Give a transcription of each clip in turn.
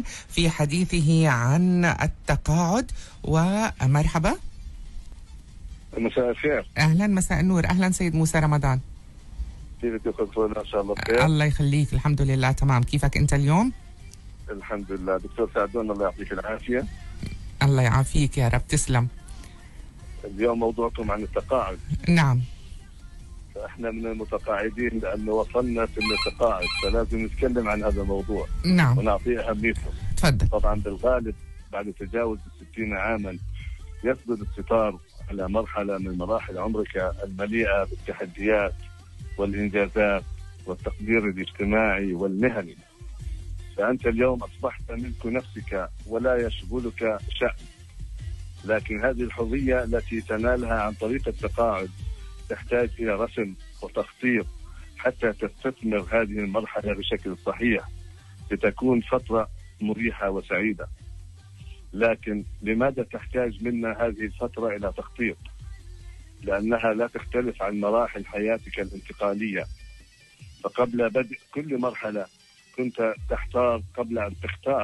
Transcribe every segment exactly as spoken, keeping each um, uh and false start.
رمضان في حديثه عن التقاعد. ومرحبا. مساء الخير. أهلا، مساء النور. أهلا سيد موسى رمضان. كيفك دكتور؟ إن شاء الله بخير. الله يخليك، الحمد لله تمام. كيفك أنت اليوم؟ الحمد لله دكتور، ساعدونا الله يعطيك العافية. الله يعافيك يا رب، تسلم. اليوم موضوعكم عن التقاعد. نعم. فإحنا من المتقاعدين لأنه وصلنا في التقاعد، فلازم نتكلم عن هذا الموضوع. نعم. ونعطيه أهميته. تفضل. طبعا بالغالب بعد تجاوز الستين عاما يسبق الستار على مرحلة من مراحل عمرك المليئة بالتحديات والإنجازات والتقدير الاجتماعي والمهني. فأنت اليوم أصبحت ملك نفسك ولا يشغلك شأن، لكن هذه الحرية التي تنالها عن طريق التقاعد تحتاج إلى رسم وتخطيط حتى تستثمر هذه المرحلة بشكل صحيح لتكون فترة مريحة وسعيدة. لكن لماذا تحتاج منا هذه الفترة إلى تخطيط؟ لأنها لا تختلف عن مراحل حياتك الانتقالية. فقبل بدء كل مرحلة كنت تحتار قبل أن تختار،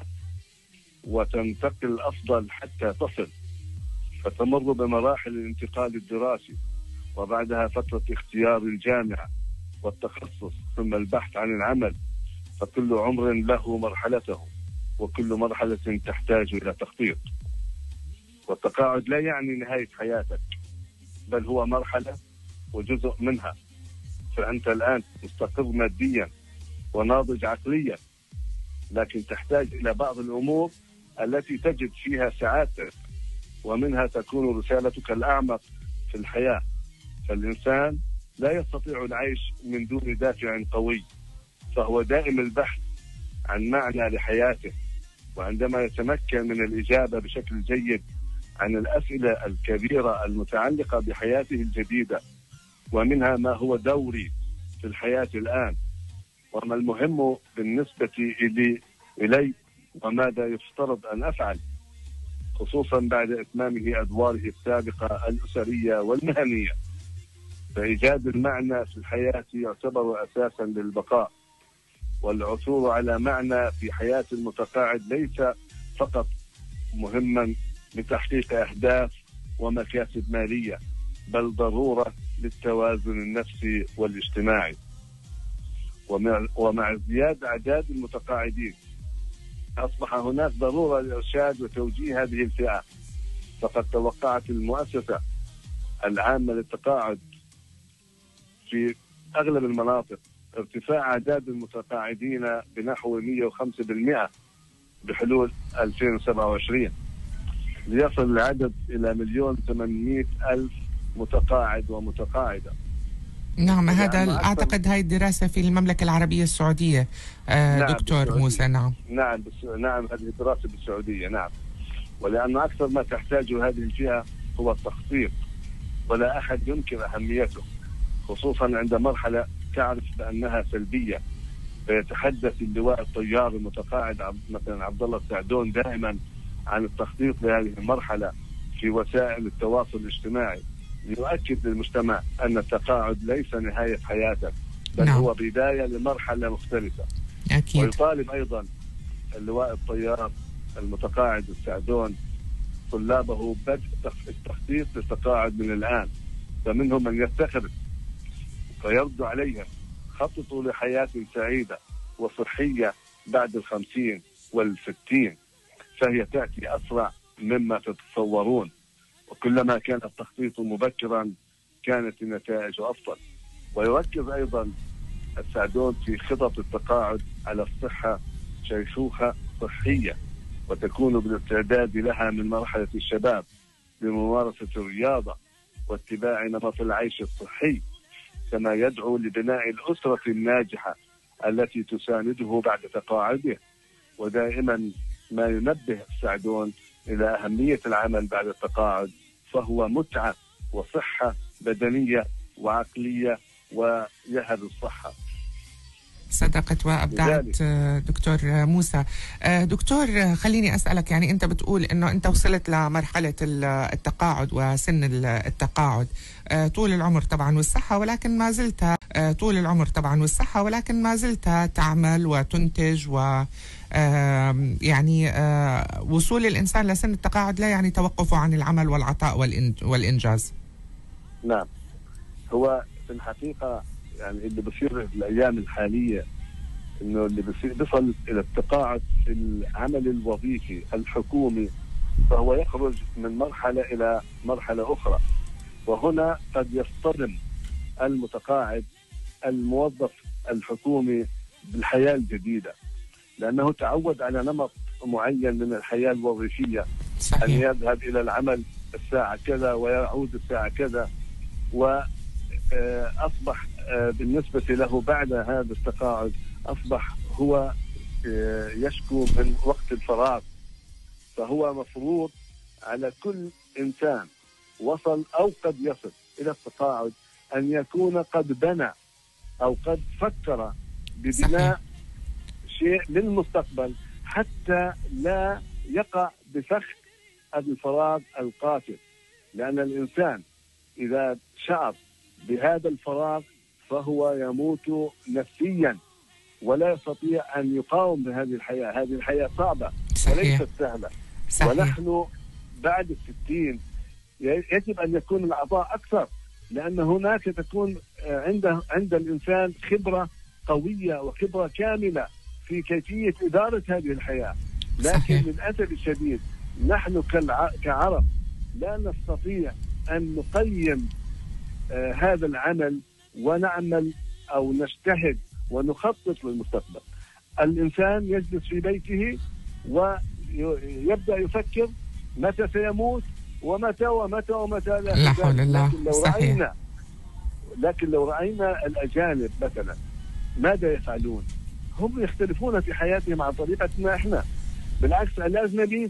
وتنتقل الأفضل حتى تصل. فتمر بمراحل الانتقال الدراسي، وبعدها فترة اختيار الجامعة والتخصص، ثم البحث عن العمل. فكل عمر له مرحلته، وكل مرحلة تحتاج إلى تخطيط. والتقاعد لا يعني نهاية حياتك، بل هو مرحلة وجزء منها. فأنت الآن مستقر ماديا وناضج عقليا، لكن تحتاج إلى بعض الأمور التي تجد فيها سعادتك، ومنها تكون رسالتك الأعمق في الحياة. فالإنسان لا يستطيع العيش من دون دافع قوي، فهو دائم البحث عن معنى لحياته. وعندما يتمكن من الإجابة بشكل جيد عن الأسئلة الكبيرة المتعلقة بحياته الجديدة، ومنها ما هو دوري في الحياة الآن، وما المهم بالنسبة إلي إلي وماذا يفترض أن أفعل، خصوصا بعد إتمامه أدواره السابقة الأسرية والمهنية. فإيجاد المعنى في الحياة يعتبر أساسا للبقاء. والعثور على معنى في حياة المتقاعد ليس فقط مهما لتحقيق أهداف ومكاسب مالية، بل ضرورة للتوازن النفسي والاجتماعي. ومع, ومع ازدياد أعداد المتقاعدين أصبح هناك ضرورة لإرشاد وتوجيه هذه الفئة. فقد توقعت المؤسسة العامة للتقاعد في أغلب المناطق ارتفاع أعداد المتقاعدين بنحو مئة وخمسة بالمئة بحلول ألفين وسبعة وعشرين، ليصل العدد إلى مليون ثمانمئة ألف متقاعد ومتقاعدة. نعم، هذا أعتقد هاي الدراسة في المملكة العربية السعودية. آه نعم دكتور بالسعودية. موسى. نعم نعم بس... نعم هذه الدراسة بالسعودية. نعم. ولأن أكثر ما تحتاجه هذه الفئة هو التخطيط، ولا أحد ينكر أهميته، خصوصا عند مرحلة تعرف بأنها سلبية. فيتحدث اللواء الطيار المتقاعد مثلا عبد الله السعدون دائما عن التخطيط لهذه المرحلة في وسائل التواصل الاجتماعي، ليؤكد للمجتمع أن التقاعد ليس نهاية حياتك، بل نعم. هو بداية لمرحلة مختلفة. أكيد. ويطالب أيضا اللواء الطيار المتقاعد السعدون طلابه بدء التخطيط للتقاعد من الآن. فمنهم من يفتخر فيرد عليهم: خططوا لحياة سعيدة وصحية بعد الخمسين والستين، فهي تأتي أسرع مما تتصورون. وكلما كان التخطيط مبكرا كانت النتائج أفضل. ويركز أيضا السعدون في خطط التقاعد على الصحة، شيخوخة صحية، وتكون بالاستعداد لها من مرحلة الشباب بممارسة الرياضة واتباع نمط العيش الصحي، كما يدعو لبناء الأسرة الناجحة التي تسانده بعد تقاعده. ودائما ما ينبه السعدون إلى أهمية العمل بعد التقاعد، فهو متعة وصحة بدنية وعقلية ويهب الصحة. صدقت وأبدعت دكتور موسى. دكتور، خليني أسألك، يعني أنت بتقول أنه أنت وصلت لمرحلة التقاعد وسن التقاعد، طول العمر طبعا والصحة، ولكن ما زلت طول العمر طبعا والصحة ولكن ما زلت تعمل وتنتج، و يعني وصول الإنسان لسن التقاعد لا يعني توقفه عن العمل والعطاء والإنجاز. نعم، هو في الحقيقة يعني اللي بصير الأيام الحالية إنه اللي بصير بيصل إلى التقاعد في العمل الوظيفي الحكومي، فهو يخرج من مرحلة إلى مرحلة أخرى، وهنا قد يصطدم المتقاعد الموظف الحكومي بالحياة الجديدة، لأنه تعود على نمط معين من الحياة الوظيفية. صحيح. أن يذهب إلى العمل الساعة كذا ويعود الساعة كذا، وأصبح بالنسبة له بعد هذا التقاعد أصبح هو يشكو من وقت الفراغ. فهو مفروض على كل إنسان وصل أو قد يصل إلى التقاعد أن يكون قد بنى أو قد فكر ببناء شيء للمستقبل، حتى لا يقع بفخ الفراغ القاتل. لأن الإنسان إذا شعر بهذا الفراغ فهو يموت نفسيا ولا يستطيع أن يقاوم بهذه الحياة. هذه الحياة صعبة. صحيح. وليست سهلة. صحيح. ونحن بعد الستين يجب أن يكون العطاء أكثر، لأن هناك تكون عند عند الإنسان خبرة قوية وخبرة كاملة في كيفية إدارة هذه الحياة. لكن صحيح. للأسف الشديد نحن كعرب لا نستطيع أن نقيم آه هذا العمل ونعمل أو نجتهد ونخطط للمستقبل. الإنسان يجلس في بيته ويبدأ يفكر متى سيموت ومتى ومتى ومتى. لا حول الله. لكن لو رأينا لكن لو رأينا الأجانب مثلا ماذا يفعلون؟ هم يختلفون في حياتهم عن طريقتنا احنا. بالعكس، الأجنبي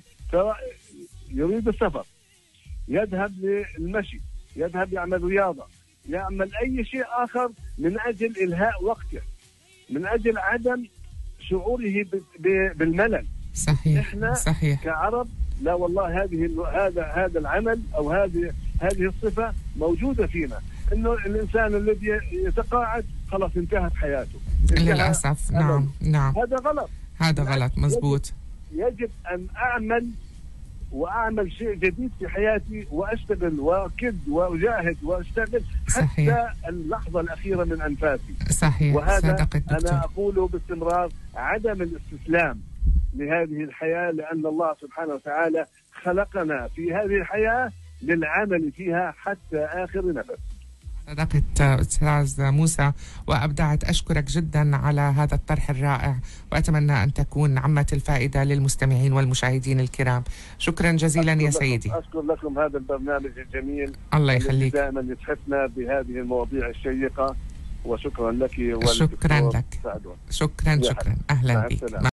يريد السفر، يذهب للمشي، يذهب يعمل رياضة، يعمل أي شيء آخر من أجل إلهاء وقته، من أجل عدم شعوره بالملل. صحيح. احنا صحيح. كعرب لا والله، هذه هذا هذا العمل أو هذه هذه الصفة موجودة فينا، إنه الإنسان الذي يتقاعد خلاص انتهت حياته. للأسف. نعم نعم، هذا غلط. هذا غلط. مزبوط. يجب, يجب أن أعمل وأعمل شيء جديد في حياتي، وأشتغل وأكد وأجاهد وأشتغل حتى صحيح. اللحظة الأخيرة من أنفاسي. صحيح. وهذا أنا أقوله باستمرار، عدم الاستسلام لهذه الحياة، لأن الله سبحانه وتعالى خلقنا في هذه الحياة للعمل فيها حتى آخر نفس. صدقت أستاذ موسى وأبدعت. أشكرك جدا على هذا الطرح الرائع، وأتمنى أن تكون عمت الفائدة للمستمعين والمشاهدين الكرام. شكرا جزيلا يا سيدي. أشكر لكم هذا البرنامج الجميل. الله يخليك. دائما يتحفنا بهذه المواضيع الشيقة، وشكرا لك. شكرا لك. شكرا شكرا. أهلا بك.